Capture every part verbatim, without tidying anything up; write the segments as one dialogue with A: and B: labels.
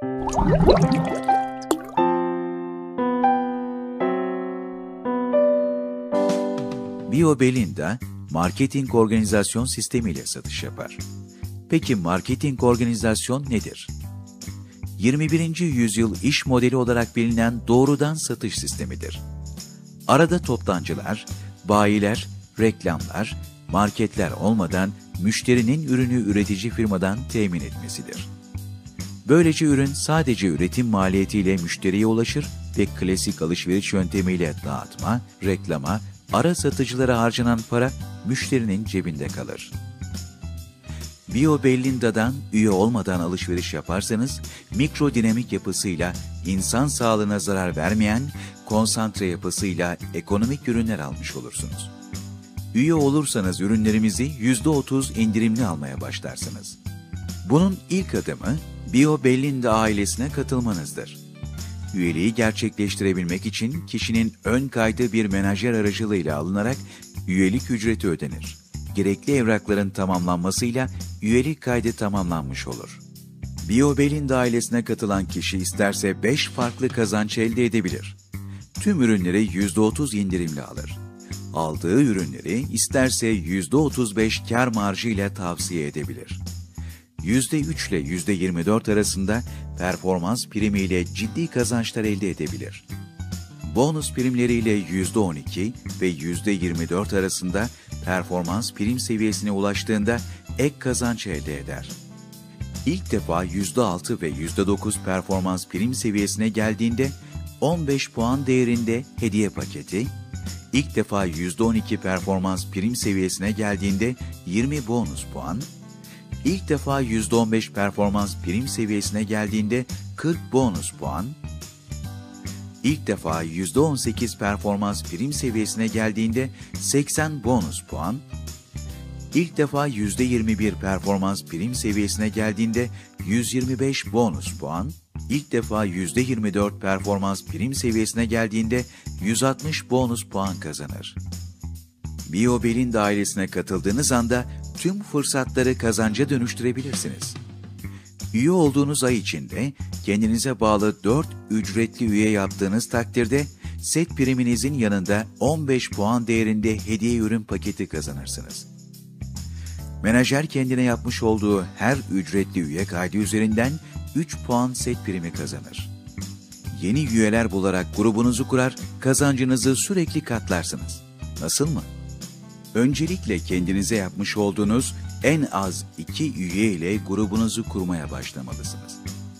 A: BioBelinda, marketing organizasyon sistemiyle satış yapar. Peki marketing organizasyon nedir? yirmi birinci yüzyıl iş modeli olarak bilinen doğrudan satış sistemidir. Arada toptancılar, bayiler, reklamlar, marketler olmadan müşterinin ürünü üretici firmadan temin etmesidir. Böylece ürün sadece üretim maliyetiyle müşteriye ulaşır ve klasik alışveriş yöntemiyle dağıtma, reklama, ara satıcılara harcanan para müşterinin cebinde kalır. BioBelinda'dan üye olmadan alışveriş yaparsanız, mikrodinamik yapısıyla insan sağlığına zarar vermeyen, konsantre yapısıyla ekonomik ürünler almış olursunuz. Üye olursanız ürünlerimizi yüzde otuz indirimli almaya başlarsınız. Bunun ilk adımı, BioBelinda ailesine katılmanızdır. Üyeliği gerçekleştirebilmek için kişinin ön kaydı bir menajer aracılığıyla alınarak üyelik ücreti ödenir. Gerekli evrakların tamamlanmasıyla üyelik kaydı tamamlanmış olur. BioBelinda ailesine katılan kişi isterse beş farklı kazanç elde edebilir. Tüm ürünleri yüzde otuz indirimli alır. Aldığı ürünleri isterse yüzde otuz beş kar marjı ile tavsiye edebilir. yüzde üç ile yüzde yirmi dört arasında performans primiyle ciddi kazançlar elde edebilir. Bonus primleriyle yüzde on iki ve yüzde yirmi dört arasında performans prim seviyesine ulaştığında ek kazanç elde eder. İlk defa yüzde altı ve yüzde dokuz performans prim seviyesine geldiğinde on beş puan değerinde hediye paketi, ilk defa yüzde on iki performans prim seviyesine geldiğinde yirmi bonus puan, İlk defa yüzde on beş performans prim seviyesine geldiğinde kırk bonus puan, İlk defa yüzde on sekiz performans prim seviyesine geldiğinde seksen bonus puan, İlk defa yüzde yirmi bir performans prim seviyesine geldiğinde yüz yirmi beş bonus puan, İlk defa yüzde yirmi dört performans prim seviyesine geldiğinde yüz altmış bonus puan kazanır. BioBelinda ailesine katıldığınız anda tüm fırsatları kazanca dönüştürebilirsiniz. Üye olduğunuz ay içinde kendinize bağlı dört ücretli üye yaptığınız takdirde set priminizin yanında on beş puan değerinde hediye ürün paketi kazanırsınız. Menajer kendine yapmış olduğu her ücretli üye kaydı üzerinden üç puan set primi kazanır. Yeni üyeler bularak grubunuzu kurar, kazancınızı sürekli katlarsınız. Nasıl mı? Öncelikle kendinize yapmış olduğunuz en az iki üye ile grubunuzu kurmaya başlamalısınız.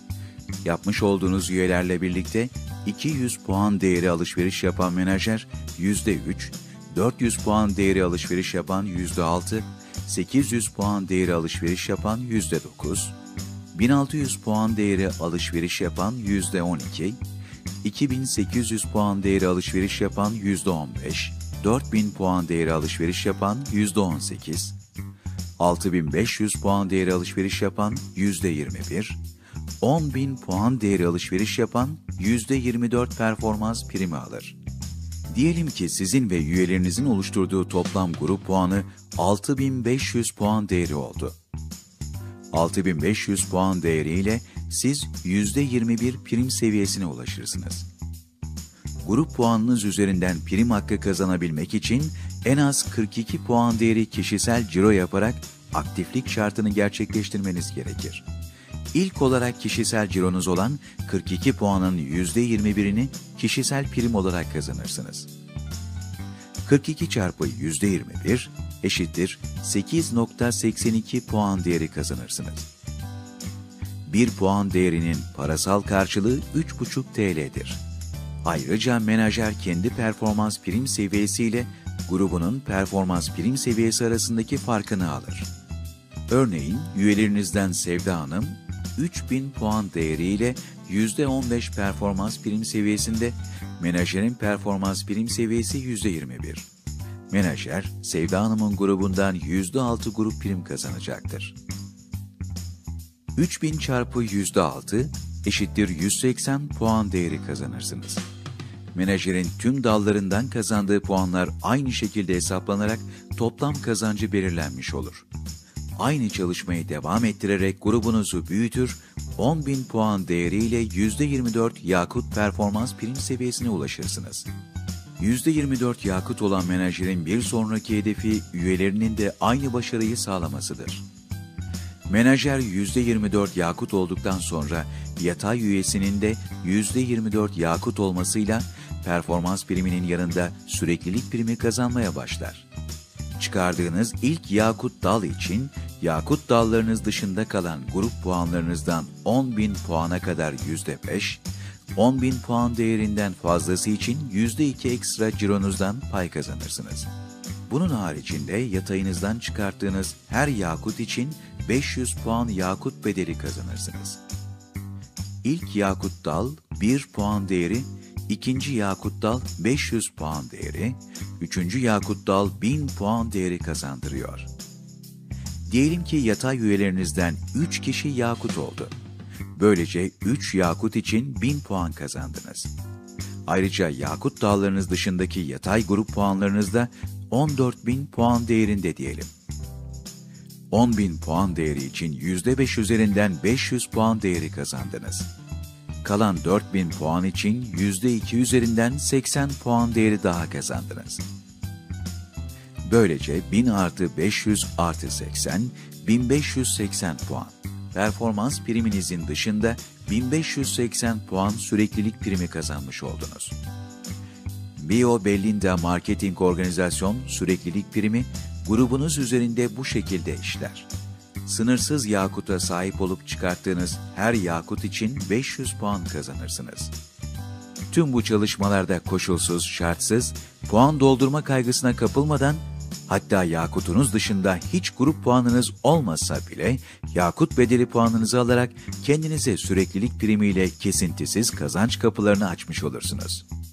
A: Yapmış olduğunuz üyelerle birlikte iki yüz puan değeri alışveriş yapan menajer yüzde üç, dört yüz puan değeri alışveriş yapan yüzde altı, sekiz yüz puan değeri alışveriş yapan yüzde dokuz, bin altı yüz puan değeri alışveriş yapan yüzde on iki, iki bin sekiz yüz puan değeri alışveriş yapan yüzde on beş, dört bin puan değeri alışveriş yapan yüzde on sekiz, altı bin beş yüz puan değeri alışveriş yapan yüzde yirmi bir, on bin puan değeri alışveriş yapan yüzde yirmi dört performans primi alır. Diyelim ki sizin ve üyelerinizin oluşturduğu toplam grup puanı altı bin beş yüz puan değeri oldu. altı bin beş yüz puan değeriyle siz yüzde yirmi bir prim seviyesine ulaşırsınız. Grup puanınız üzerinden prim hakkı kazanabilmek için en az kırk iki puan değeri kişisel ciro yaparak aktiflik şartını gerçekleştirmeniz gerekir. İlk olarak kişisel cironuz olan kırk iki puanın yüzde yirmi birini kişisel prim olarak kazanırsınız. kırk iki çarpı yüzde yirmi bir eşittir sekiz nokta seksen iki puan değeri kazanırsınız. bir puan değerinin parasal karşılığı üç buçuk T L'dir. Ayrıca menajer kendi performans prim seviyesiyle grubunun performans prim seviyesi arasındaki farkını alır. Örneğin üyelerinizden Sevda Hanım, üç bin puan değeriyle yüzde on beş performans prim seviyesinde, menajerin performans prim seviyesi yüzde yirmi bir. Menajer, Sevda Hanım'ın grubundan yüzde altı grup prim kazanacaktır. üç bin çarpı yüzde altı eşittir yüz seksen puan değeri kazanırsınız. Menajerin tüm dallarından kazandığı puanlar aynı şekilde hesaplanarak toplam kazancı belirlenmiş olur. Aynı çalışmayı devam ettirerek grubunuzu büyütür, on bin puan değeriyle yüzde yirmi dört Yakut performans prim seviyesine ulaşırsınız. yüzde yirmi dört Yakut olan menajerin bir sonraki hedefi üyelerinin de aynı başarıyı sağlamasıdır. Menajer yüzde yirmi dört Yakut olduktan sonra yatay üyesinin de yüzde yirmi dört Yakut olmasıyla performans priminin yanında süreklilik primi kazanmaya başlar. Çıkardığınız ilk Yakut dal için Yakut dallarınız dışında kalan grup puanlarınızdan on bin puana kadar yüzde beş, on bin puan değerinden fazlası için yüzde iki ekstra cironuzdan pay kazanırsınız. Bunun haricinde yatayınızdan çıkarttığınız her Yakut için beş yüz puan Yakut bedeli kazanırsınız. İlk Yakut dal bir puan değeri, ikinci Yakut dal beş yüz puan değeri, üçüncü Yakut dal bin puan değeri kazandırıyor. Diyelim ki yatay üyelerinizden üç kişi Yakut oldu. Böylece üç Yakut için bin puan kazandınız. Ayrıca Yakut dallarınız dışındaki yatay grup puanlarınız da on dört bin puan değerinde diyelim. on bin puan değeri için yüzde beş üzerinden beş yüz puan değeri kazandınız. Kalan dört bin puan için yüzde iki üzerinden seksen puan değeri daha kazandınız. Böylece bin artı beş yüz artı seksen, bin beş yüz seksen puan. Performans priminizin dışında bin beş yüz seksen puan süreklilik primi kazanmış oldunuz. Bio Bellinda Marketing Organizasyon süreklilik primi grubunuz üzerinde bu şekilde işler. Sınırsız Yakut'a sahip olup çıkarttığınız her Yakut için beş yüz puan kazanırsınız. Tüm bu çalışmalarda koşulsuz, şartsız, puan doldurma kaygısına kapılmadan, hatta Yakut'unuz dışında hiç grup puanınız olmasa bile Yakut bedeli puanınızı alarak kendinize süreklilik primiyle kesintisiz kazanç kapılarını açmış olursunuz.